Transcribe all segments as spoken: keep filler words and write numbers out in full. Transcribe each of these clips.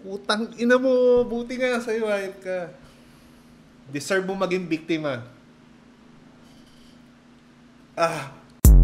Putang ina mo, buti nga sa'yo, hayop ka. Deserve mo maging biktima. Ah,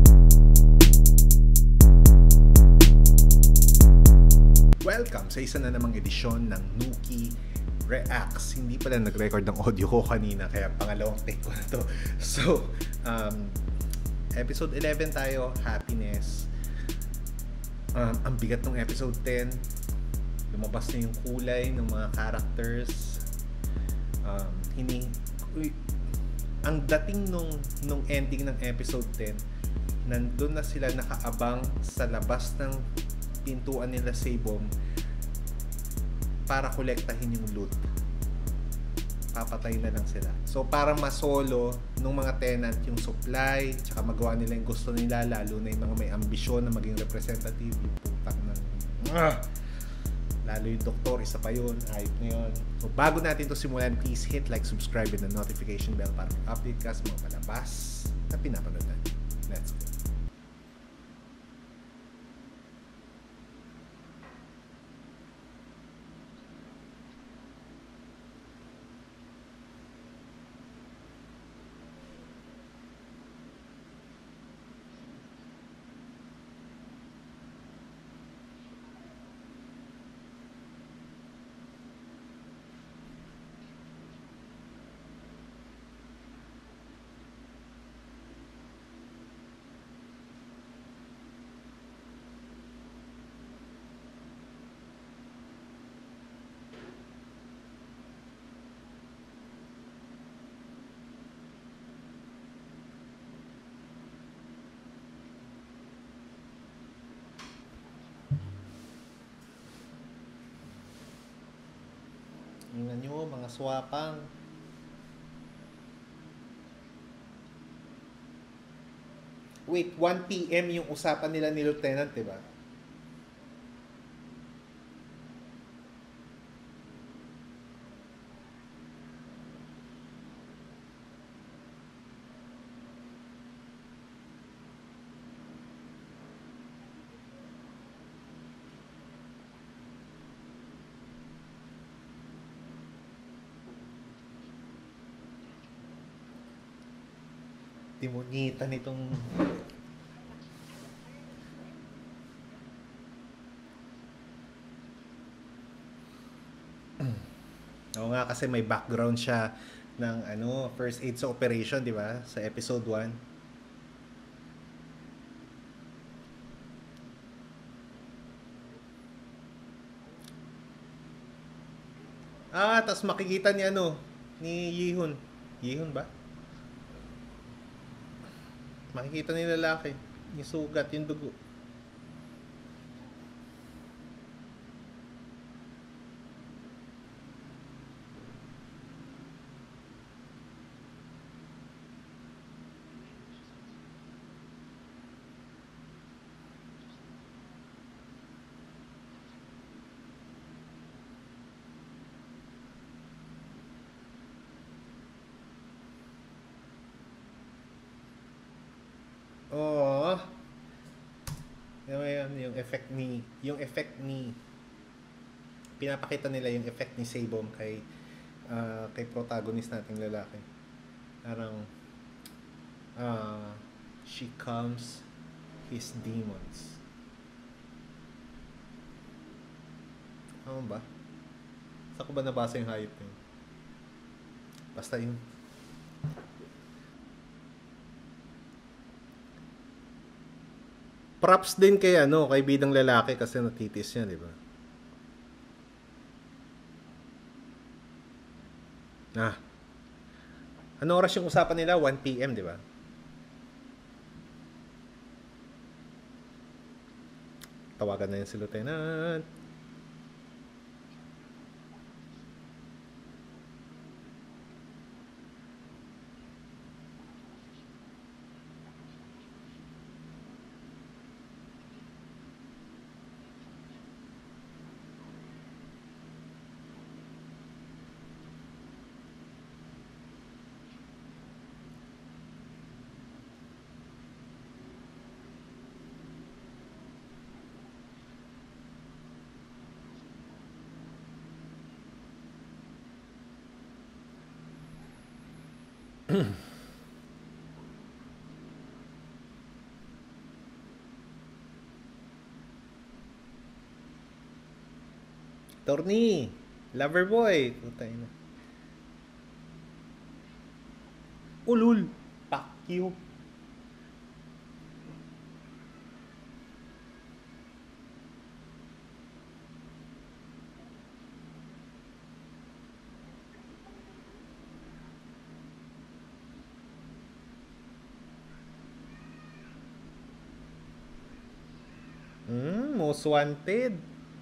welcome sa isa na namang edisyon ng Nuki Reacts. Hindi pala nag-record ng audio ko kanina, kaya pangalawang take ko na to. So, um, episode eleven tayo, Happiness. Um, ang bigat ng episode ten. Lumabas na yung kulay ng mga characters. Um, hini, uy, ang dating nung, nung ending ng episode ten, nandun na sila nakaabang sa labas ng pintuan nila Sabom para kolektahin yung loot. Papatay na lang sila. So para masolo nung mga tenant yung supply, tsaka magawa nila yung gusto nila, lalo na yung mga may ambisyon na maging representative, yung putang ng ah! Lalo yung doktor, isa pa yun, hype na yun. So bago natin to simulan, please hit like, subscribe, and the notification bell para update ka sa mga palabas na pinapanood natin. Let's go. Tingnan nyo, mga swapang. Wait, one p.m. yung usapan nila ni Lieutenant, diba? Timonita nitong Oo nga, kasi may background siya ng ano, first aid sa operation, di ba? Sa episode one. Ah, tas makikita ni ano, ni Yihun. Yihun ba? Makikita ni lalaki. Yung sugat, yung dugo. Oo. Yung, yung, yung effect ni, yung effect ni, pinapakita nila yung effect ni Sabom kay, ah, kay protagonist nating lalaki. Parang, ah, she calms his demons. Ano ba? Saan ko ba nabasa yung hayop na yun? Basta yun. Props din kay ano, kay bidang lalaki kasi natitis niya, di ba? Ah, ano oras yung usapan nila? one p.m, di ba? Tawagan na yun si Lieutenant. Torni! Lover boy! Putay na. Ulul! Fuck you! Hmm, most wanted.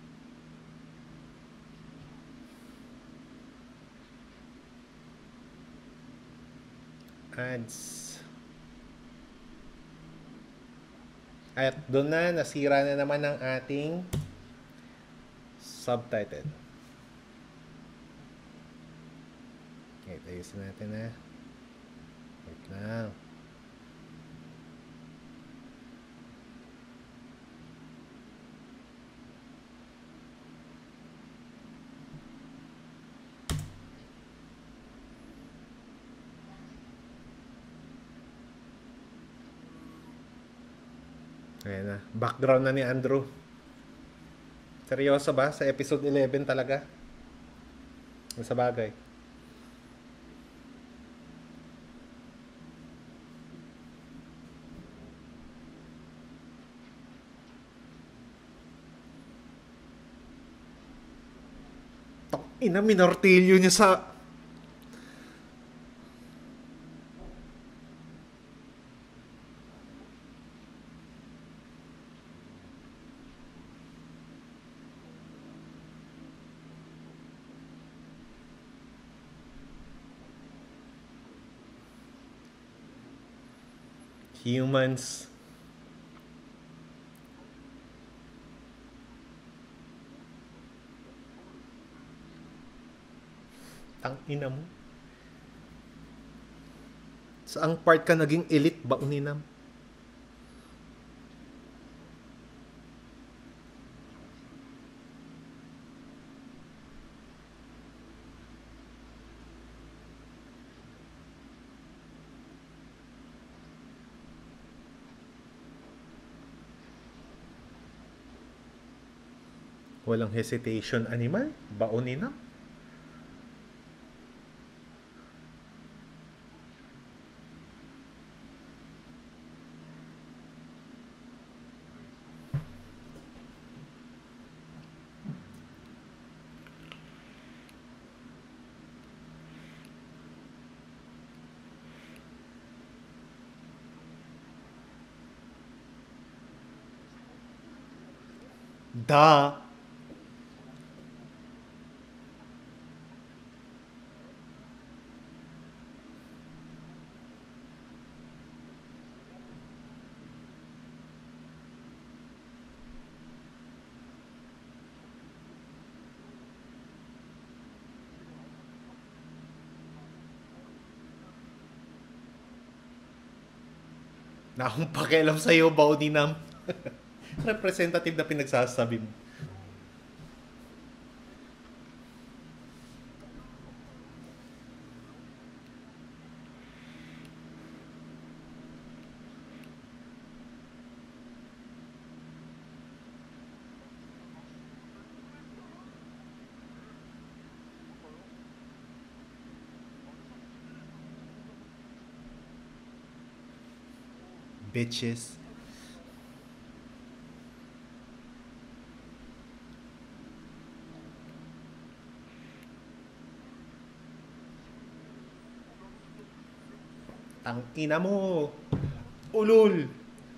Ads. At doon na, nasira na naman ang ating subtitle. Wait, ayusin natin na. Wait lang. Ayan na. Background na ni Andrew. Seryoso ba? Sa episode eleven talaga? Sa bagay. Ina, minortilyo niya sa... Humans. Tang ina mo. Saang part ka naging elite ba, uninam? Walang hesitation, animal? Baonin na? Da. Na akong pakialam sa'yo, Baudinam. Representative na pinagsasabi mo. Bitches. Tang ina mo. Ulul.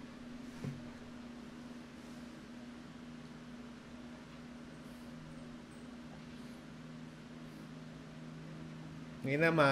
Ngina ma.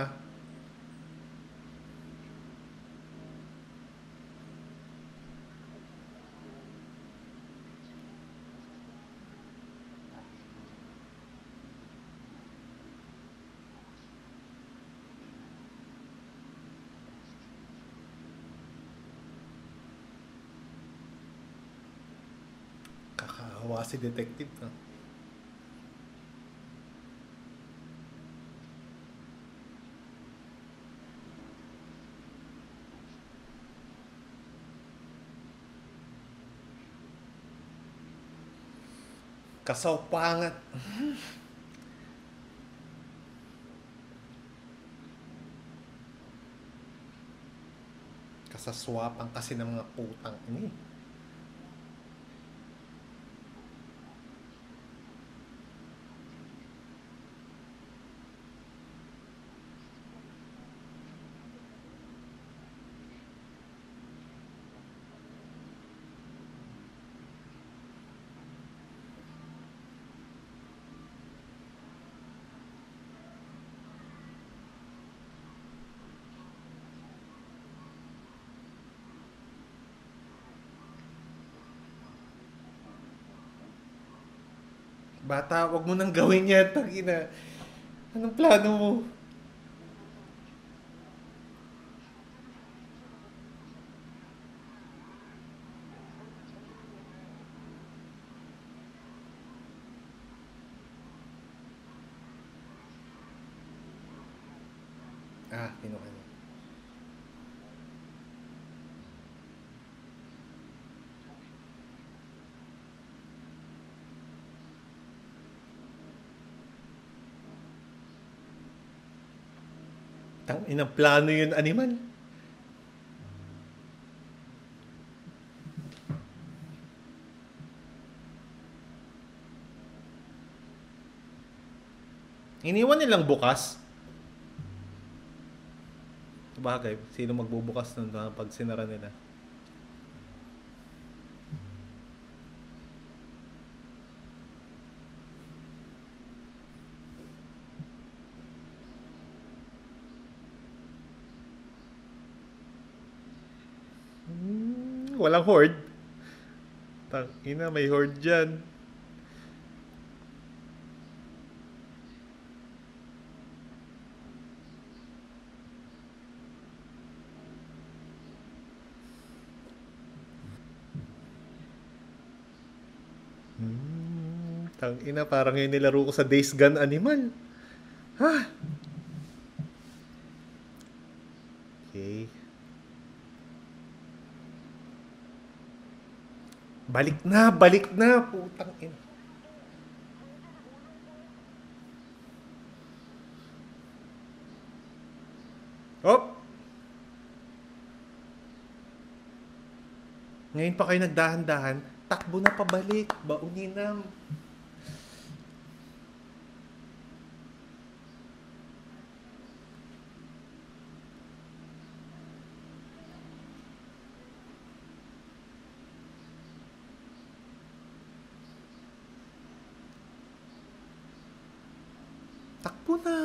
Kakaawa si detective. Ha? Kasawpangan. Kasaswapan kasi ng mga putang ini. Bata, wag mo nang gawin yan. Tangina. Anong plano mo? Ah, kinuha niya. Tang inang plano yun, animal. Iniwan nilang bukas. Bagay, sino magbubukas nun ah, pag sinara nila? Hmm, walang horde. Tang ina, may horde dyan. Hmm, tang ina, parang yung nilaro ko sa Days Gone animal. Ha? Okay. Balik na, balik na, putang ina. Oh! Ngayon pa kayo nagdahan-dahan, takbo na pabalik, bauninam. Takbo na.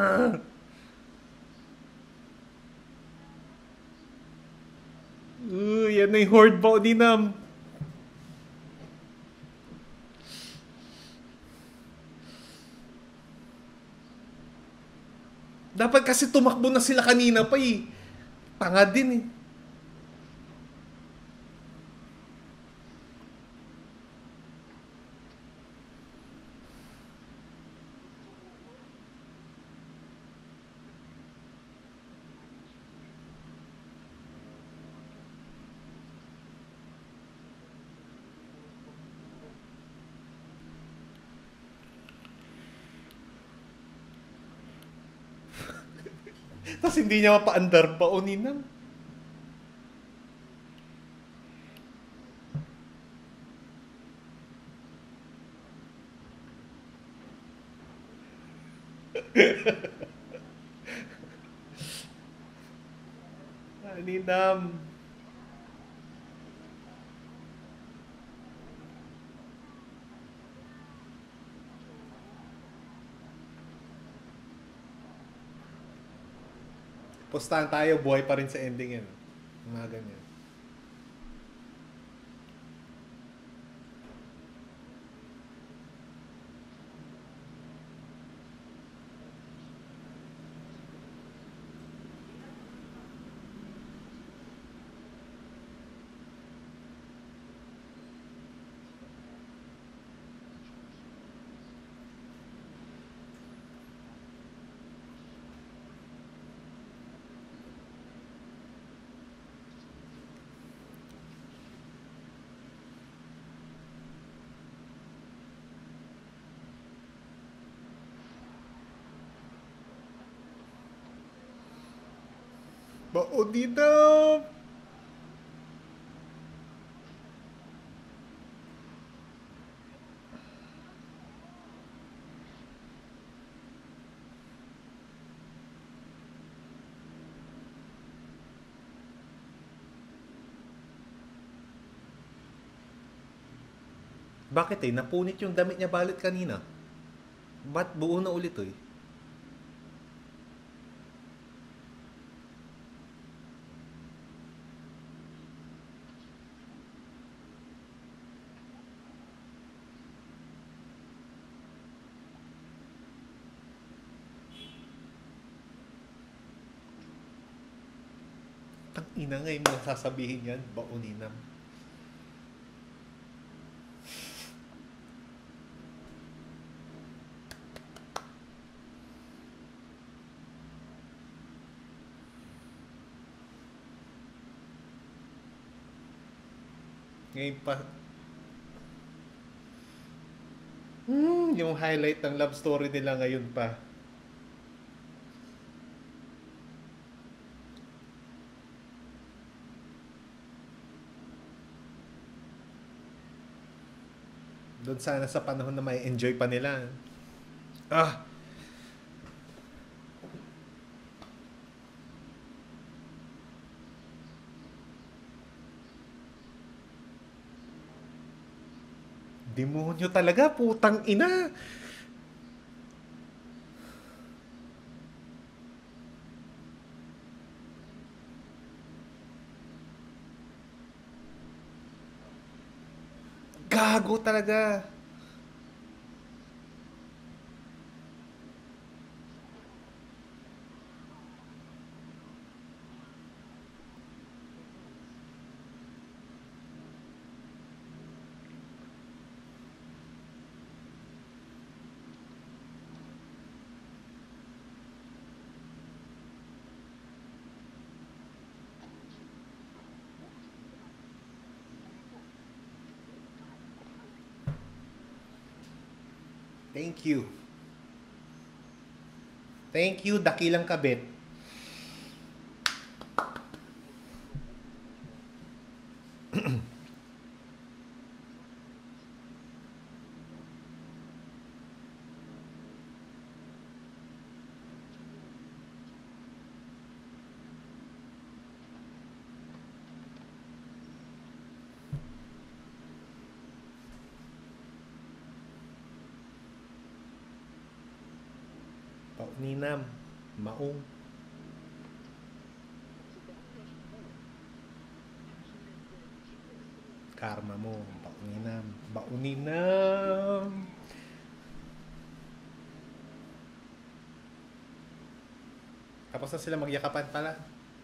Uh, yan na yung horde bauninam. Dapat kasi tumakbo na sila kanina pa eh. Tanga din eh. Tapos hindi niya mapa-under pa uninam. Uninam. Pustahan tayo, buhay pa rin sa ending yan. Mga ganyan. Maudidam! Bakit eh? Napunit yung damit niya balot kanina. Ba't buo na ulit eh? Tang ina ngayon mo sasabihin yan, bauninam. Ngayon pa, hmm, yung highlight ng love story nila ngayon pa. Doon sana sa panahon na may enjoy pa nila. Ah, demonyo talaga, putang ina. Gago talaga. Thank you. Thank you, dakilang kabit. Pauninam, maong. Karma mo, pauninam. Bauninam. Tapos na sila magyakapan pala.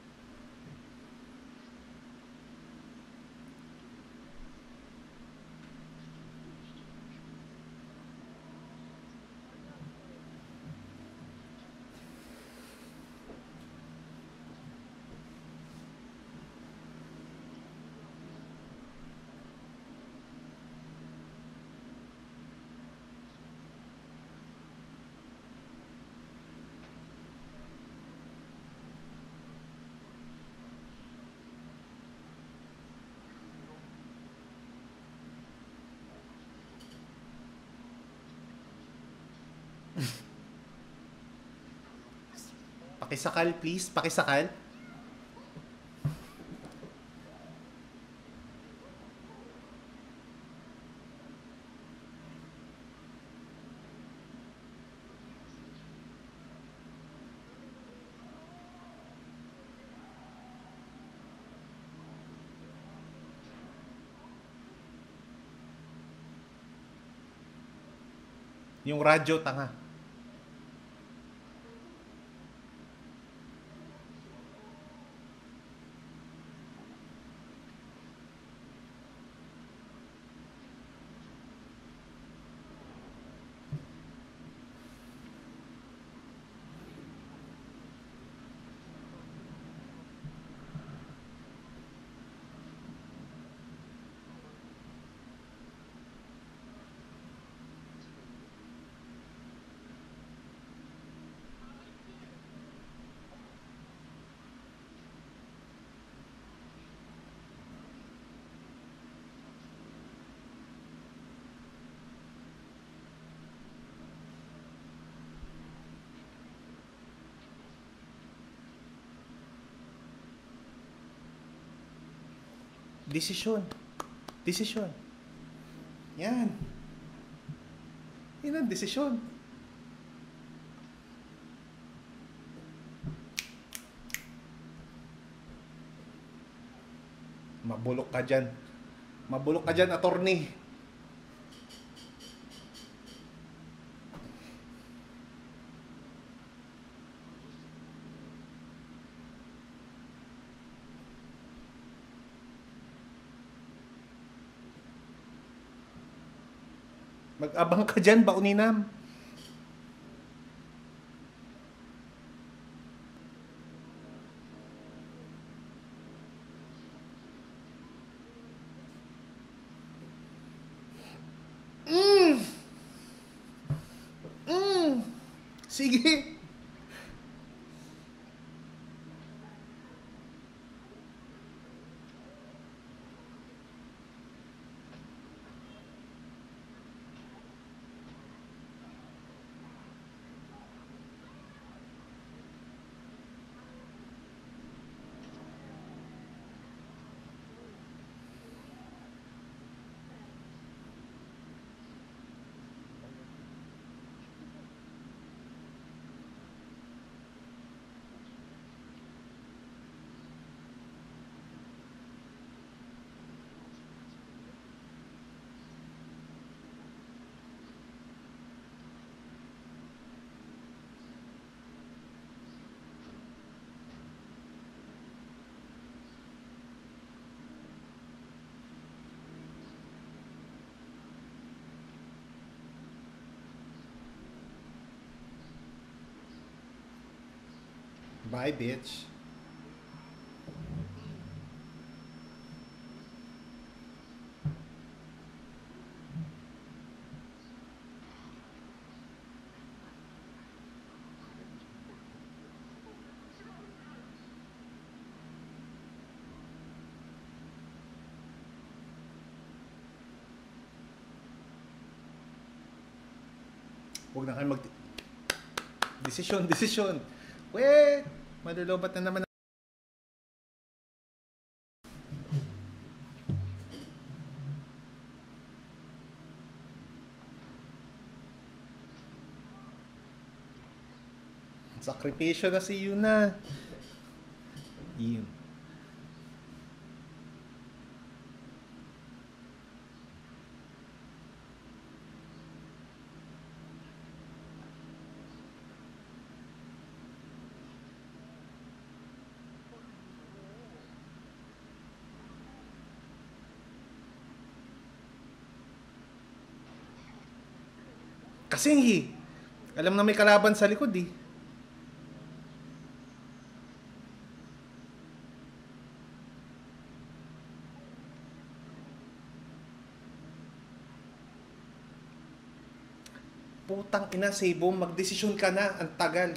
Pakisakal please, pakisakal. Yung radyo, tanga. Desisyon. Desisyon. Yan. Yan ang desisyon. Mabulok ka dyan. Mabulok ka dyan, attorney. Mag-abang ka dyan, Bauninam. Mm. Mm. Sige. Bye, bitch. Huwag na kayo mag... Desisyon, desisyon. Wait! Malulubat na naman. Sakripisyo na si Yuna. Yun. Kasi alam na may kalaban sa likod eh. Putang ina, Sebo, magdesisyon ka na. Ang tagal.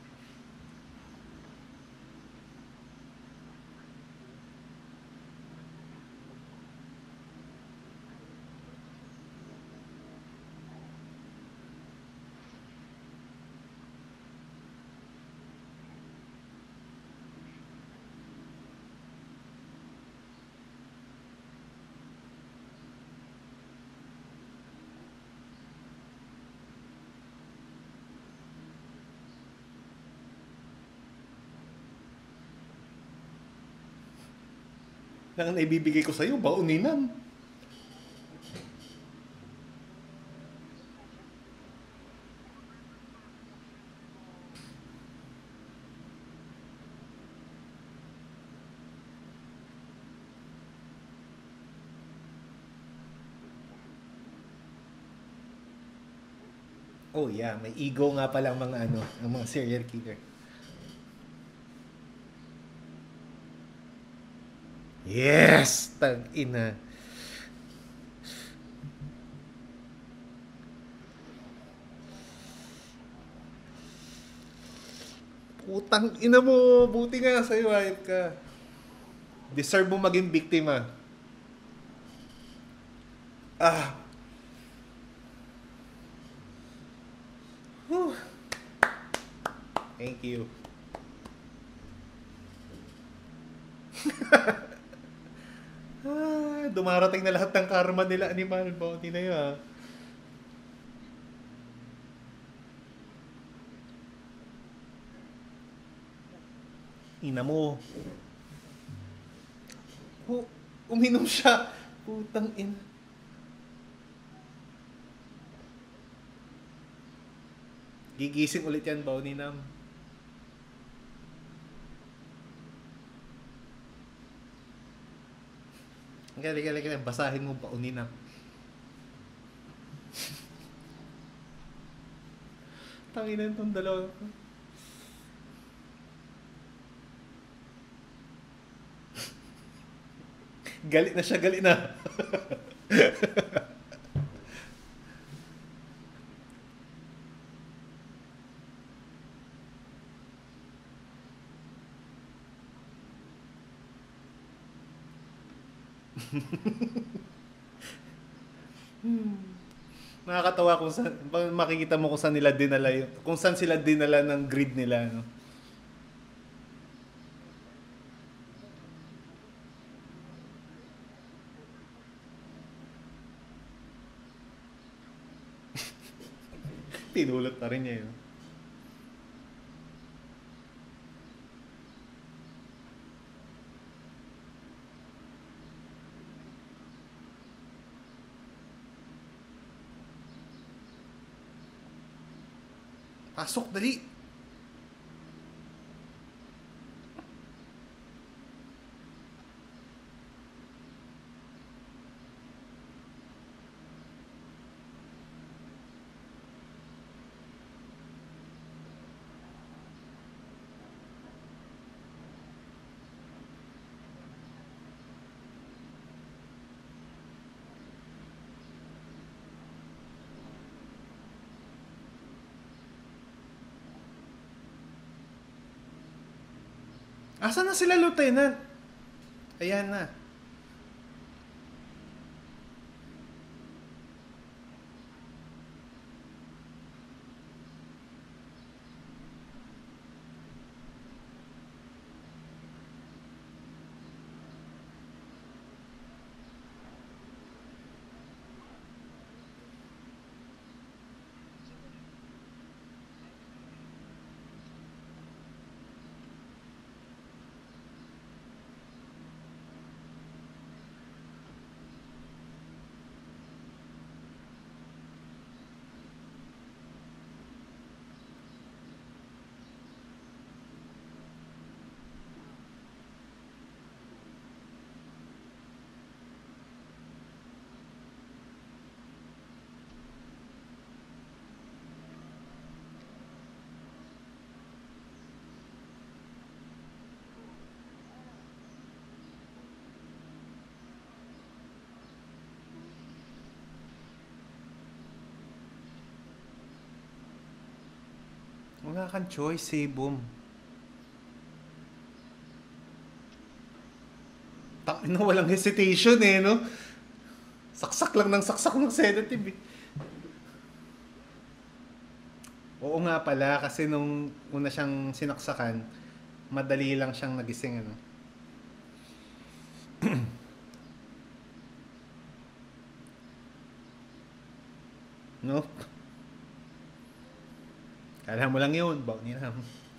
Nang naibibigay ko sa'yo, Bauninam. Oh yeah, may ego nga pala ang mga ano, ang mga serial killer. Yes! Tag-ina. Putang ina mo! Buti nga sa'yo, hayop ka. Deserve mo maging biktima. Ah! Whew. Thank you. Ah! dumarating na lahat ng karma nila, animal. Bounty na yun, ha? Ina mo. Hu- uminom siya. Putang ina. Gigising ulit yan, Bounty Nam. Galing, galing, galing. Basahin mo, Bounty Nam. Tanginan tong dalawa. Galit na siya, galit na. hmm. Nakakatawa kung saan, makikita mo kung saan nila dinala yung, kung saan sila dinala ng grid nila, no? Tinulot na rin niya yun. Pasok, dali! Asa na sila, Lieutenant? Ayan na. Wala kang choice eh, boom. Takin na walang hesitation eh, no? Saksak lang ng saksak ng sedative eh. Oo nga pala, kasi nung una siyang sinaksakan, madali lang siyang nagising, ano? No? Kala mo lang yun, Bounty Nam.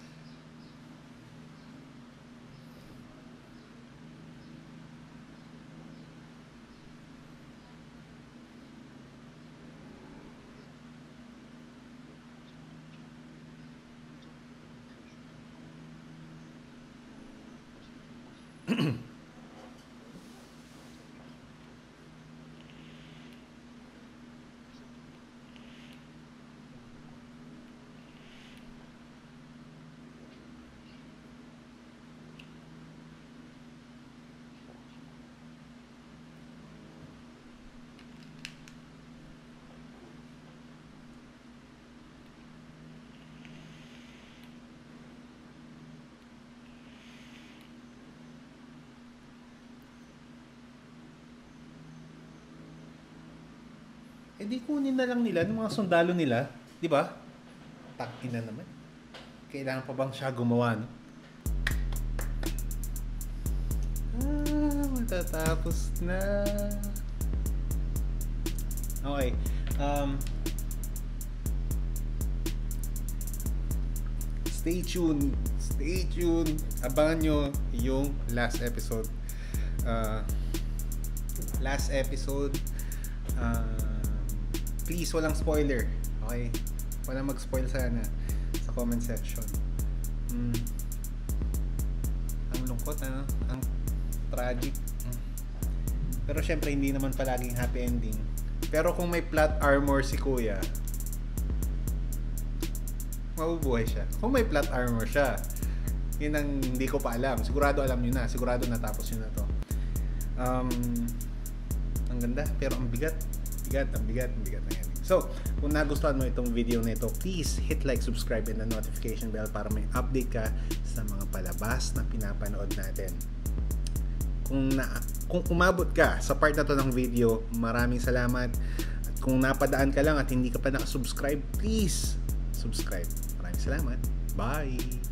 Eh di kunin na lang nila ng mga sundalo nila, di ba? Takin na naman. Kailangan pa bang siya gumawa, no? Ah, tapos na. Okay. Um, stay tuned. Stay tuned. Abangan nyo yung last episode. Uh, last episode. Uh, please, walang spoiler. Okay? Walang mag-spoil sana sa comment section. Mm. Ang lungkot, ano? Ang tragic. Mm. Pero syempre, hindi naman palaging happy ending. Pero kung may plot armor si Kuya, mabubuhay siya. Kung may plot armor siya, yun ang hindi ko pa alam. Sigurado alam nyo na. Sigurado natapos nyo na to. Um, ang ganda, pero ang bigat. Bigat, ang bigat, ang bigat na yan. So, kung nagustuhan mo itong video na ito, please hit like, subscribe, and the notification bell para may update ka sa mga palabas na pinapanood natin. Kung, na, kung umabot ka sa part na to ng video, maraming salamat. At kung napadaan ka lang at hindi ka pa nakasubscribe, please subscribe. Maraming salamat. Bye!